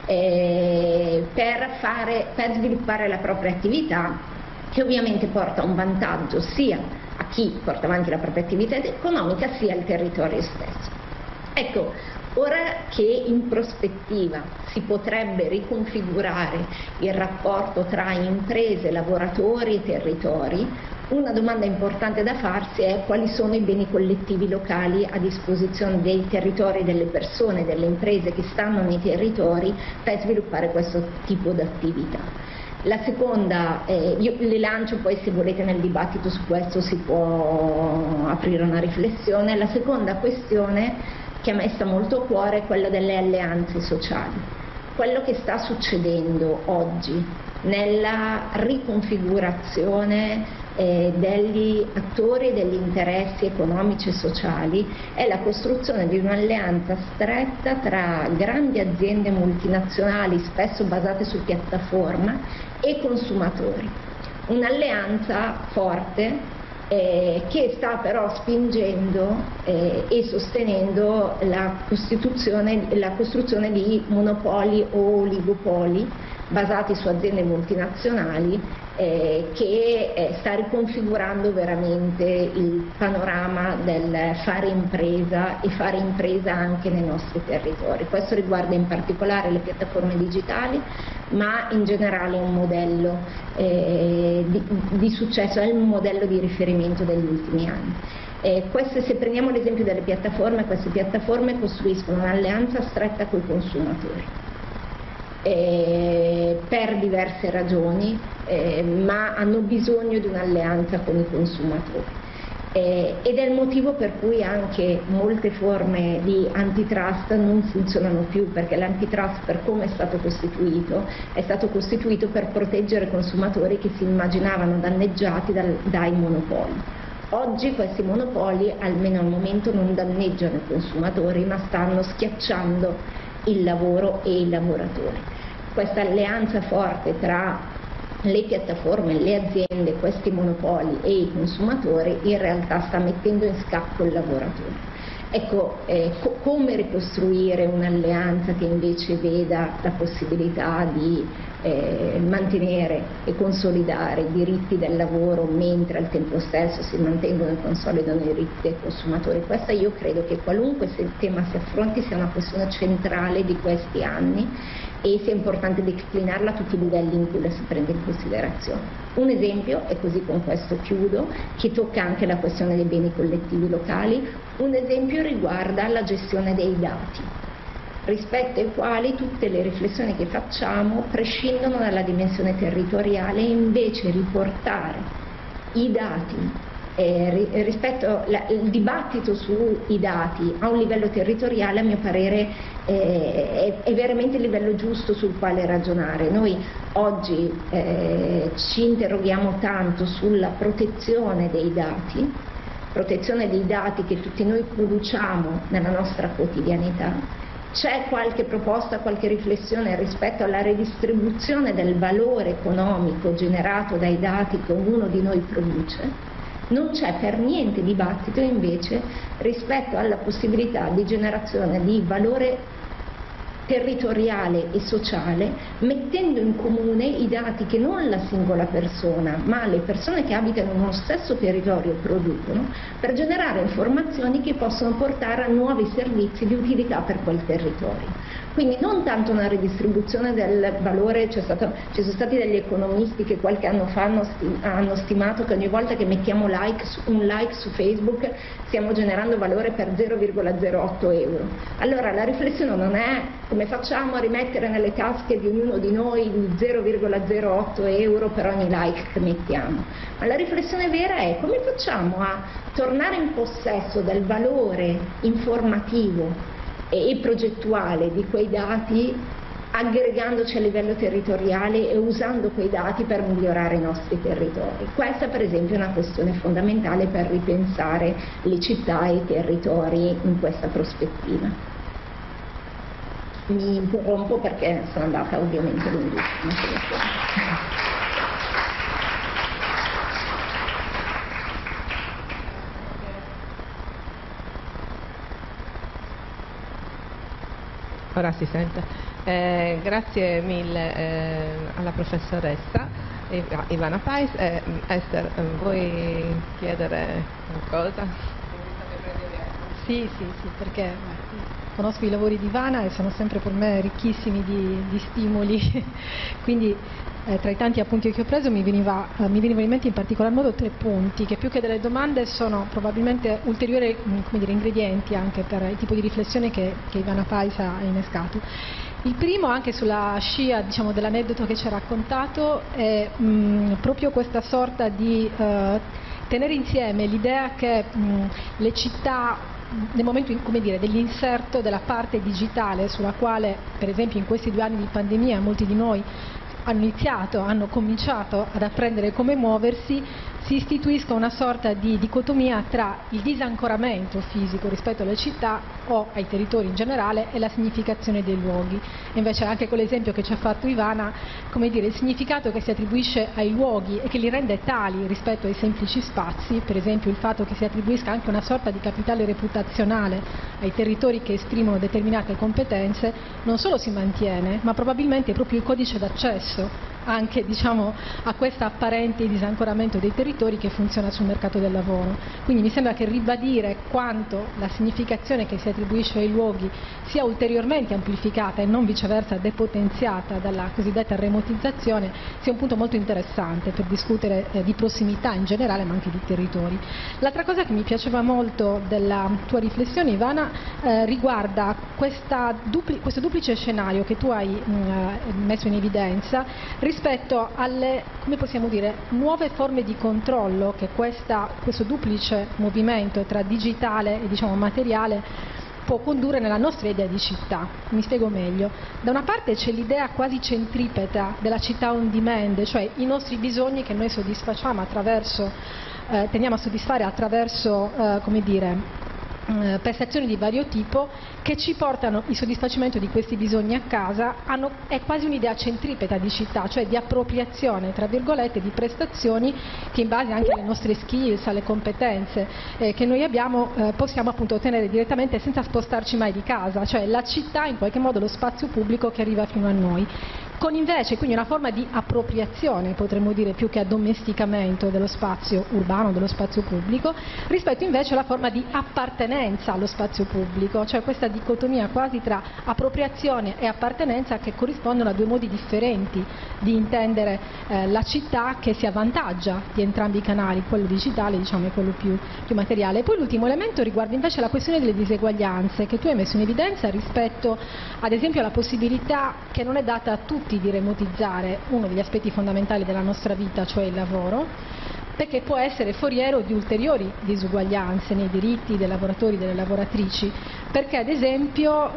per sviluppare la propria attività, che ovviamente porta un vantaggio sia a chi porta avanti la propria attività economica sia al territorio stesso. Ecco, ora che in prospettiva si potrebbe riconfigurare il rapporto tra imprese, lavoratori e territori, una domanda importante da farsi è quali sono i beni collettivi locali a disposizione dei territori, delle persone, delle imprese che stanno nei territori per sviluppare questo tipo di attività. La seconda, io le lancio, poi se volete nel dibattito su questo si può aprire una riflessione. La seconda questione che a me sta molto a cuore è quella delle alleanze sociali. Quello che sta succedendo oggi nella riconfigurazione degli attori e degli interessi economici e sociali è la costruzione di un'alleanza stretta tra grandi aziende multinazionali, spesso basate su piattaforma, e consumatori. Un'alleanza forte che sta però spingendo e sostenendo la costruzione di monopoli o oligopoli basati su aziende multinazionali, che sta riconfigurando veramente il panorama del fare impresa e fare impresa anche nei nostri territori. Questo riguarda in particolare le piattaforme digitali, ma in generale è un modello di successo, è un modello di riferimento degli ultimi anni. Se prendiamo l'esempio delle piattaforme, queste piattaforme costruiscono un'alleanza stretta con i consumatori per diverse ragioni, ma hanno bisogno di un'alleanza con i consumatori. ed è il motivo per cui anche molte forme di antitrust non funzionano più, perché l'antitrust, per come è stato costituito per proteggere i consumatori che si immaginavano danneggiati dai monopoli. Oggi questi monopoli, almeno al momento, non danneggiano i consumatori, ma stanno schiacciando il lavoro e i lavoratori. Questa alleanza forte tra le piattaforme, le aziende, questi monopoli e i consumatori in realtà sta mettendo in scacco il lavoratore. Ecco, come ricostruire un'alleanza che invece veda la possibilità di mantenere e consolidare i diritti del lavoro mentre al tempo stesso si mantengono e consolidano i diritti dei consumatori? Questa, io credo che qualunque tema si affronti sia una questione centrale di questi anni e sia importante declinarla a tutti i livelli in cui la si prende in considerazione. Un esempio, e così con questo chiudo, che tocca anche la questione dei beni collettivi locali, un esempio riguarda la gestione dei dati, rispetto ai quali tutte le riflessioni che facciamo prescindono dalla dimensione territoriale e invece riportare i dati rispetto il dibattito sui dati a un livello territoriale, a mio parere è veramente il livello giusto sul quale ragionare. Noi oggi ci interroghiamo tanto sulla protezione dei dati che tutti noi produciamo nella nostra quotidianità. C'è qualche proposta, qualche riflessione rispetto alla redistribuzione del valore economico generato dai dati che ognuno di noi produce? Non c'è per niente dibattito invece rispetto alla possibilità di generazione di valore territoriale e sociale, mettendo in comune i dati che non la singola persona, ma le persone che abitano in uno stesso territorio producono, per generare informazioni che possono portare a nuovi servizi di utilità per quel territorio. Quindi non tanto una ridistribuzione del valore, ci sono stati degli economisti che qualche anno fa hanno stimato che ogni volta che mettiamo un like su Facebook stiamo generando valore per 0,08 euro. Allora la riflessione non è come facciamo a rimettere nelle tasche di ognuno di noi il 0,08 euro per ogni like che mettiamo, ma la riflessione vera è come facciamo a tornare in possesso del valore informativo e progettuale di quei dati, aggregandoci a livello territoriale e usando quei dati per migliorare i nostri territori. Questa per esempio è una questione fondamentale per ripensare le città e i territori in questa prospettiva. Mi interrompo perché sono andata ovviamente lunghissima. Ora si sente. Grazie mille alla professoressa Ivana Pais. Esther, vuoi chiedere qualcosa? Sì, perché conosco i lavori di Ivana e sono sempre per me ricchissimi di stimoli, quindi tra i tanti appunti che ho preso mi venivano in mente in particolar modo 3 punti che più che delle domande sono probabilmente ulteriori ingredienti anche per il tipo di riflessione che Ivana Pais ha innescato. Il primo, anche sulla scia dell'aneddoto che ci ha raccontato, è proprio questa sorta di tenere insieme l'idea che le città, nel momento dell'inserto della parte digitale sulla quale per esempio in questi 2 anni di pandemia molti di noi hanno cominciato ad apprendere come muoversi, si istituisca una sorta di dicotomia tra il disancoramento fisico rispetto alle città o ai territori in generale e la significazione dei luoghi. Invece anche con l'esempio che ci ha fatto Ivana, il significato che si attribuisce ai luoghi e che li rende tali rispetto ai semplici spazi, per esempio il fatto che si attribuisca anche una sorta di capitale reputazionale ai territori che esprimono determinate competenze, non solo si mantiene, ma probabilmente è proprio il codice d'accesso anche a questo apparente disancoramento dei territori che funziona sul mercato del lavoro. Quindi mi sembra che ribadire quanto la significazione che si attribuisce ai luoghi sia ulteriormente amplificata e non viceversa depotenziata dalla cosiddetta remotizzazione sia un punto molto interessante per discutere di prossimità in generale ma anche di territori. L'altra cosa che mi piaceva molto della tua riflessione, Ivana, riguarda questo duplice scenario che tu hai messo in evidenza rispetto alle, come possiamo dire, nuove forme di controllo che questo duplice movimento tra digitale e diciamo materiale può condurre nella nostra idea di città. Mi spiego meglio. Da una parte c'è l'idea quasi centripeta della città on demand, cioè i nostri bisogni che noi soddisfacciamo attraverso, tendiamo a soddisfare attraverso, come dire, prestazioni di vario tipo che ci portano il soddisfacimento di questi bisogni a casa. È quasi un'idea centripeta di città, cioè di appropriazione tra virgolette di prestazioni che in base anche alle nostre skills, alle competenze che noi abbiamo possiamo appunto ottenere direttamente senza spostarci mai di casa, cioè la città in qualche modo lo spazio pubblico che arriva fino a noi. Con invece quindi una forma di appropriazione, potremmo dire, più che addomesticamento dello spazio urbano, dello spazio pubblico, rispetto invece alla forma di appartenenza allo spazio pubblico, cioè questa dicotomia quasi tra appropriazione e appartenenza che corrispondono a due modi differenti di intendere la città, che si avvantaggia di entrambi i canali, quello digitale diciamo e quello più materiale. E poi l'ultimo elemento riguarda invece la questione delle diseguaglianze, che tu hai messo in evidenza rispetto ad esempio alla possibilità che non è data a tutti di remotizzare uno degli aspetti fondamentali della nostra vita, cioè il lavoro, perché può essere foriero di ulteriori disuguaglianze nei diritti dei lavoratori e delle lavoratrici, perché ad esempio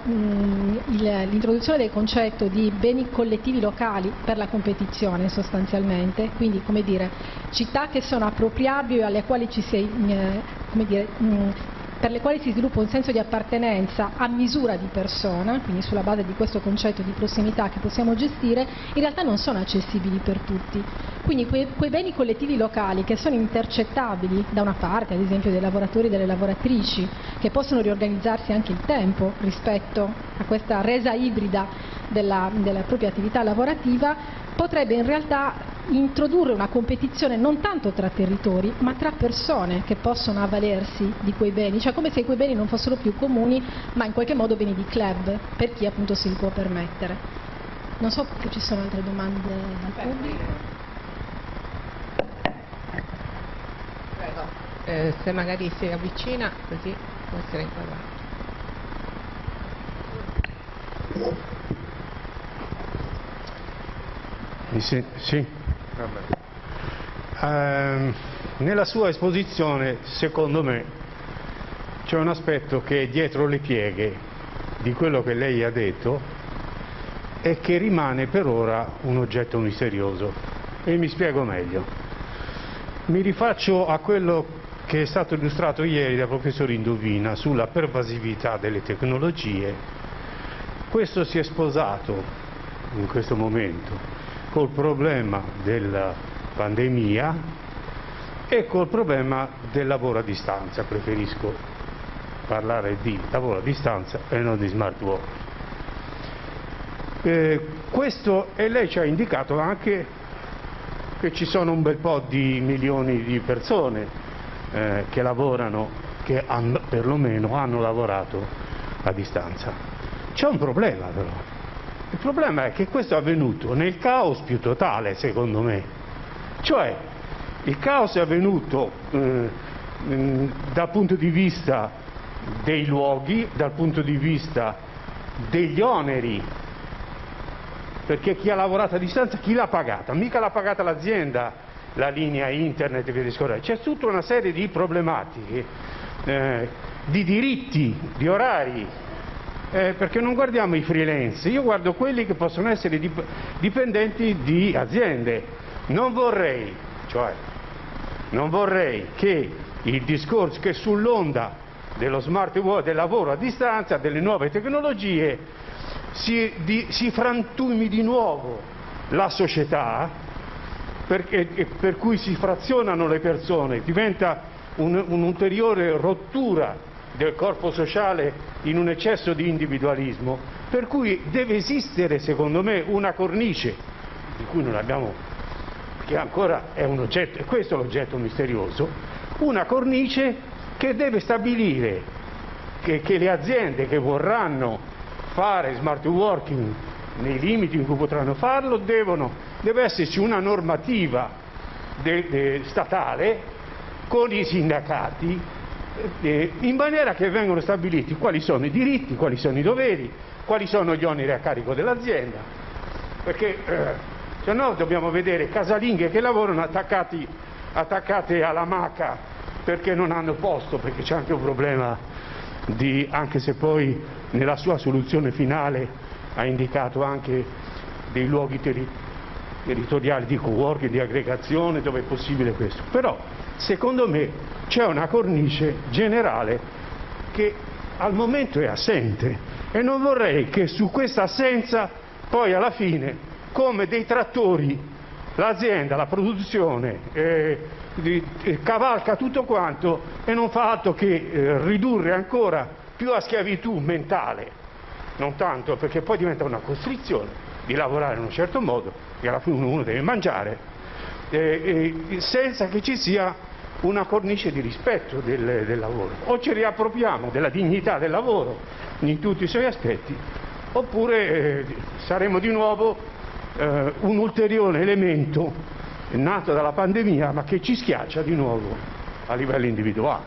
l'introduzione del concetto di beni collettivi locali per la competizione sostanzialmente, quindi come dire città che sono appropriabili, alle quali ci si come dire, per le quali si sviluppa un senso di appartenenza a misura di persona, quindi sulla base di questo concetto di prossimità che possiamo gestire, in realtà non sono accessibili per tutti. Quindi quei beni collettivi locali che sono intercettabili da una parte, ad esempio dei lavoratori e delle lavoratrici, che possono riorganizzarsi anche il tempo rispetto a questa resa ibrida della propria attività lavorativa, potrebbe in realtà introdurre una competizione non tanto tra territori ma tra persone che possono avvalersi di quei beni, cioè come se quei beni non fossero più comuni ma in qualche modo beni di club per chi appunto se li può permettere. Non so se ci sono altre domande dal pubblico. Prego. Se magari si avvicina così può essere inquadrato. Sì. Nella sua esposizione, secondo me, c'è un aspetto che è dietro le pieghe di quello che lei ha detto e che rimane per ora un oggetto misterioso. E mi spiego meglio. Mi rifaccio a quello che è stato illustrato ieri dal professor Indovina sulla pervasività delle tecnologie. Questo si è sposato in questo momento col problema della pandemia e col problema del lavoro a distanza. Preferisco parlare di lavoro a distanza e non di smart work. Questo, e lei ci ha indicato anche che ci sono un bel po' di milioni di persone che lavorano, che perlomeno hanno lavorato a distanza. C'è un problema però. Il problema è che questo è avvenuto nel caos più totale, secondo me. Cioè, il caos è avvenuto dal punto di vista dei luoghi, dal punto di vista degli oneri, perché chi ha lavorato a distanza, chi l'ha pagata? Mica l'ha pagata l'azienda, la linea internet e via discorrendo. C'è tutta una serie di problematiche, di diritti, di orari, perché non guardiamo i freelance, io guardo quelli che possono essere dipendenti di aziende. Non vorrei che il discorso che sull'onda dello smart work, del lavoro a distanza, delle nuove tecnologie, si frantumi di nuovo la società, per cui si frazionano le persone, diventa un'ulteriore rottura del corpo sociale in un eccesso di individualismo, per cui deve esistere, secondo me, una cornice di cui non abbiamo, che ancora è un oggetto, e questo è l'oggetto misterioso, una cornice che deve stabilire che le aziende che vorranno fare smart working nei limiti in cui potranno farlo, deve esserci una normativa statale con i sindacati, in maniera che vengano stabiliti quali sono i diritti, quali sono i doveri, quali sono gli oneri a carico dell'azienda, perché se no dobbiamo vedere casalinghe che lavorano attaccate alla maca perché non hanno posto, perché c'è anche un problema anche se poi nella sua soluzione finale ha indicato anche dei luoghi territoriali di co-working, di aggregazione, dove è possibile questo. Però secondo me c'è una cornice generale che al momento è assente e non vorrei che su questa assenza poi alla fine, come dei trattori, l'azienda, la produzione cavalca tutto quanto e non fa altro che ridurre ancora più a schiavitù mentale, non tanto perché poi diventa una costrizione di lavorare in un certo modo, che alla fine uno deve mangiare, senza che ci sia una cornice di rispetto del lavoro. O ci riappropriamo della dignità del lavoro in tutti i suoi aspetti, oppure saremo di nuovo un ulteriore elemento nato dalla pandemia, ma che ci schiaccia di nuovo a livello individuale.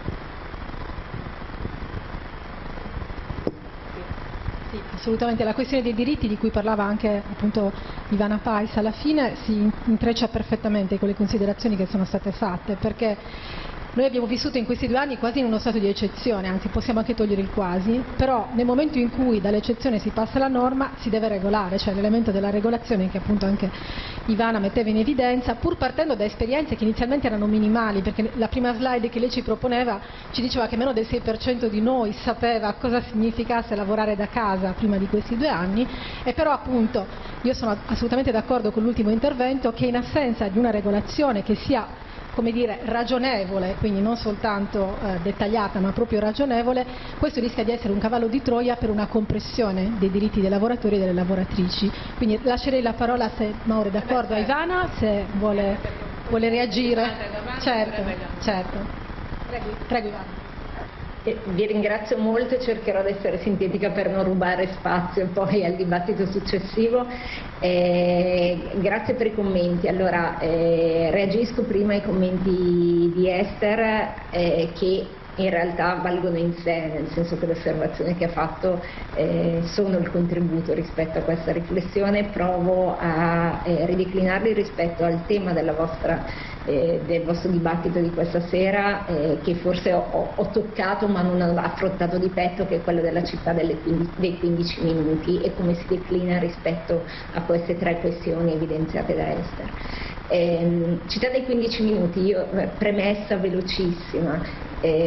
Sì, assolutamente. La questione dei diritti di cui parlava anche appunto Ivana Pais alla fine si intreccia perfettamente con le considerazioni che sono state fatte, perché noi abbiamo vissuto in questi 2 anni quasi in uno stato di eccezione, anzi possiamo anche togliere il quasi, però nel momento in cui dall'eccezione si passa alla norma si deve regolare, cioè l'elemento della regolazione che appunto anche Ivana metteva in evidenza, pur partendo da esperienze che inizialmente erano minimali, perché la prima slide che lei ci proponeva ci diceva che meno del 6% di noi sapeva cosa significasse lavorare da casa prima di questi 2 anni, e però appunto io sono assolutamente d'accordo con l'ultimo intervento che in assenza di una regolazione che sia, come dire, ragionevole, quindi non soltanto dettagliata ma proprio ragionevole, questo rischia di essere un cavallo di Troia per una compressione dei diritti dei lavoratori e delle lavoratrici. Quindi lascerei la parola, se Mauro è d'accordo, a Ivana, se vuole reagire. Certo. Prego Ivana. Vi ringrazio molto e cercherò di essere sintetica per non rubare spazio poi al dibattito successivo. Grazie per i commenti. Allora, reagisco prima ai commenti di Esther che in realtà valgono in sé, nel senso che le osservazioni che ha fatto sono il contributo rispetto a questa riflessione. Provo a rideclinarli rispetto al tema del vostro dibattito di questa sera, che forse ho toccato ma non ho affrontato di petto, che è quello della città dei 15 minuti e come si declina rispetto a queste 3 questioni evidenziate da Esther. Città dei 15 minuti, premessa velocissima.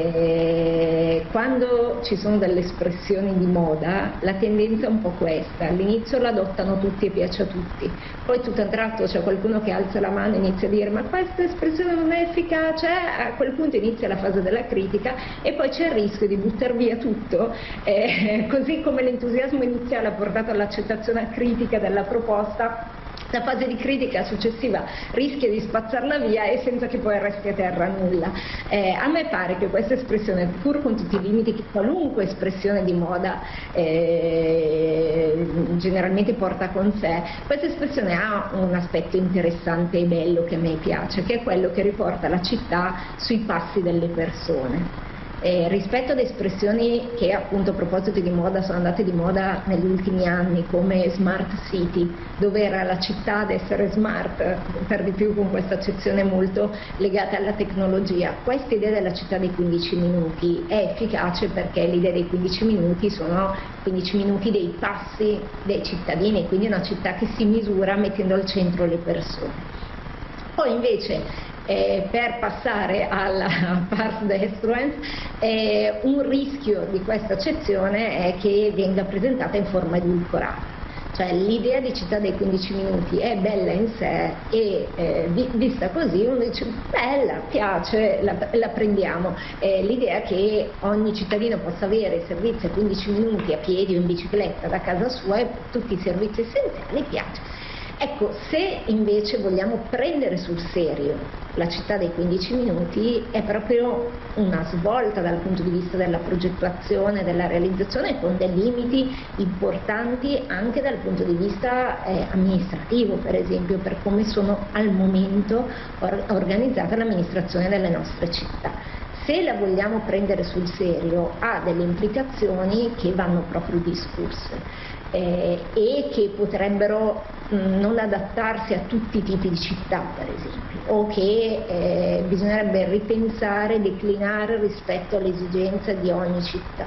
Quando ci sono delle espressioni di moda la tendenza è un po' questa: all'inizio l'adottano tutti e piace a tutti, poi tutto a un tratto c'è qualcuno che alza la mano e inizia a dire ma questa espressione non è efficace, a quel punto inizia la fase della critica e poi c'è il rischio di buttar via tutto, così come l'entusiasmo iniziale ha portato all'accettazione critica della proposta. La fase di critica successiva rischia di spazzarla via e senza che poi resti a terra nulla. A me pare che questa espressione, pur con tutti i limiti che qualunque espressione di moda generalmente porta con sé, questa espressione ha un aspetto interessante e bello che a me piace, che è quello che riporta la città sui passi delle persone. Rispetto ad espressioni che appunto a proposito di moda sono andate di moda negli ultimi anni, come smart city, dove era la città ad essere smart, per di più con questa accezione molto legata alla tecnologia, questa idea della città dei 15 minuti è efficace perché l'idea dei 15 minuti sono 15 minuti dei passi dei cittadini, quindi una città che si misura mettendo al centro le persone. Poi invece per passare alla pars destruens, un rischio di questa accezione è che venga presentata in forma edulcorata. Cioè l'idea di città dei 15 minuti è bella in sé e vista così uno dice bella, piace, la prendiamo. L'idea che ogni cittadino possa avere i servizi a 15 minuti a piedi o in bicicletta da casa sua e tutti i servizi essenziali piace. Ecco, se invece vogliamo prendere sul serio la città dei 15 minuti è proprio una svolta dal punto di vista della progettazione, della realizzazione, con dei limiti importanti anche dal punto di vista amministrativo, per esempio, per come sono al momento organizzata l'amministrazione delle nostre città. Se la vogliamo prendere sul serio ha delle implicazioni che vanno proprio discusse e che potrebbero non adattarsi a tutti i tipi di città, per esempio, o che bisognerebbe ripensare, declinare rispetto alle esigenze di ogni città.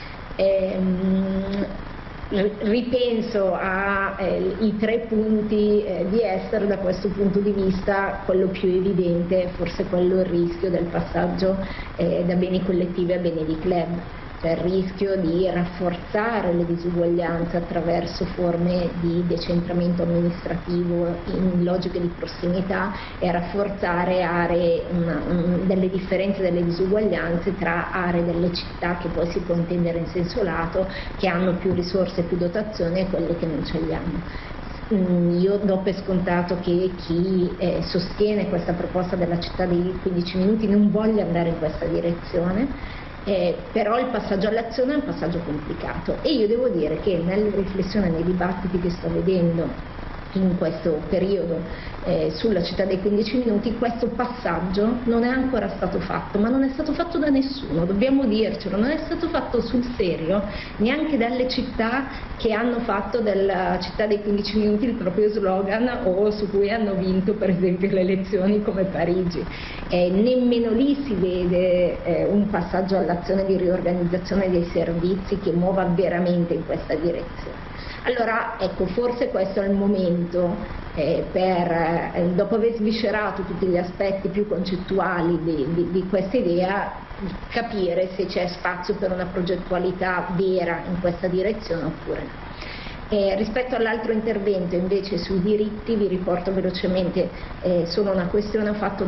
Ripenso ai 3 punti di Esther. Da questo punto di vista quello più evidente è forse quello, il rischio del passaggio da beni collettivi a beni di club, cioè il rischio di rafforzare le disuguaglianze attraverso forme di decentramento amministrativo in logiche di prossimità e rafforzare aree, delle differenze, delle disuguaglianze tra aree delle città, che poi si può intendere in senso lato, che hanno più risorse, più dotazioni, e quelle che non ce li hanno. Io do per scontato che chi sostiene questa proposta della città dei 15 minuti non voglia andare in questa direzione. Però il passaggio all'azione è un passaggio complicato, e io devo dire che nelle riflessioni, nei dibattiti che sto vedendo in questo periodo sulla città dei 15 minuti, questo passaggio non è ancora stato fatto, ma non è stato fatto da nessuno, dobbiamo dircelo, non è stato fatto sul serio neanche dalle città che hanno fatto della città dei 15 minuti il proprio slogan, o su cui hanno vinto per esempio le elezioni, come Parigi. Nemmeno lì si vede un passaggio all'azione di riorganizzazione dei servizi che muova veramente in questa direzione. Allora, ecco, forse questo è il momento dopo aver sviscerato tutti gli aspetti più concettuali di questa idea, capire se c'è spazio per una progettualità vera in questa direzione oppure no. Rispetto all'altro intervento invece sui diritti, vi riporto velocemente solo una questione. Ho fatto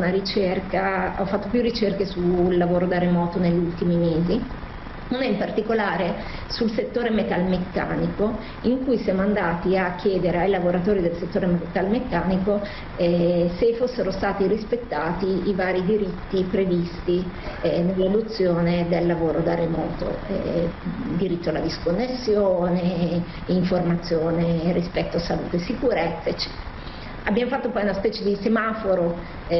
più ricerche sul lavoro da remoto negli ultimi mesi, una in particolare sul settore metalmeccanico, in cui siamo andati a chiedere ai lavoratori del settore metalmeccanico se fossero stati rispettati i vari diritti previsti nell'adozione del lavoro da remoto, diritto alla disconnessione, informazione, rispetto a salute e sicurezza, eccetera. Abbiamo fatto poi una specie di semaforo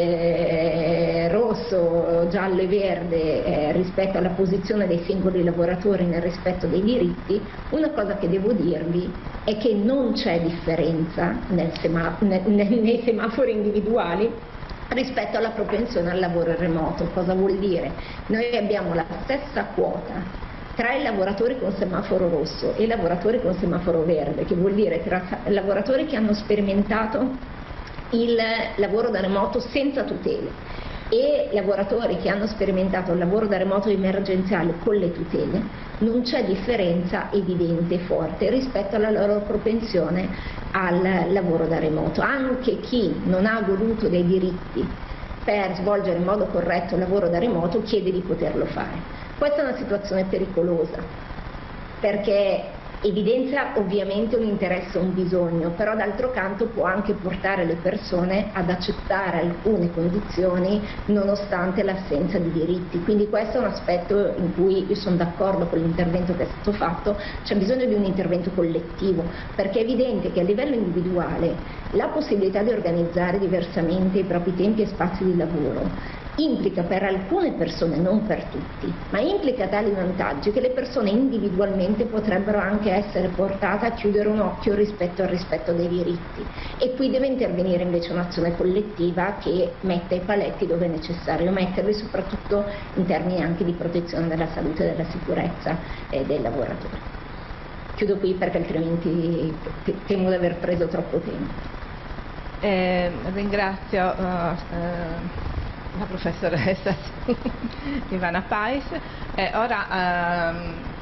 rosso, giallo e verde rispetto alla posizione dei singoli lavoratori nel rispetto dei diritti. Una cosa che devo dirvi è che non c'è differenza nei semafori individuali rispetto alla propensione al lavoro in remoto. Cosa vuol dire? Noi abbiamo la stessa quota tra i lavoratori con semaforo rosso e i lavoratori con semaforo verde, che vuol dire tra lavoratori che hanno sperimentato il lavoro da remoto senza tutele e lavoratori che hanno sperimentato il lavoro da remoto emergenziale con le tutele. Non c'è differenza evidente e forte rispetto alla loro propensione al lavoro da remoto. Anche chi non ha goduto dei diritti per svolgere in modo corretto il lavoro da remoto chiede di poterlo fare. Questa è una situazione pericolosa, perché evidenzia ovviamente un interesse, un bisogno, però d'altro canto può anche portare le persone ad accettare alcune condizioni nonostante l'assenza di diritti. Quindi questo è un aspetto in cui io sono d'accordo con l'intervento che è stato fatto. C'è bisogno di un intervento collettivo, perché è evidente che a livello individuale la possibilità di organizzare diversamente i propri tempi e spazi di lavoro implica per alcune persone, non per tutti, ma implica tali vantaggi che le persone individualmente potrebbero anche essere portate a chiudere un occhio rispetto al rispetto dei diritti, e qui deve intervenire invece un'azione collettiva che metta i paletti dove è necessario metterli, soprattutto in termini anche di protezione della salute e della sicurezza dei lavoratori. Chiudo qui perché altrimenti temo di aver preso troppo tempo. Ringrazio la professoressa Ivana Pais. Ora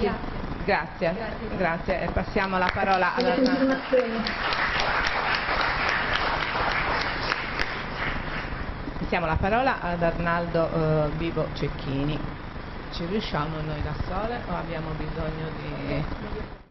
grazie. Passiamo la parola ad Arnaldo. Passiamo la parola ad Arnaldo Bibo Cecchini. Ci riusciamo noi da sole o abbiamo bisogno di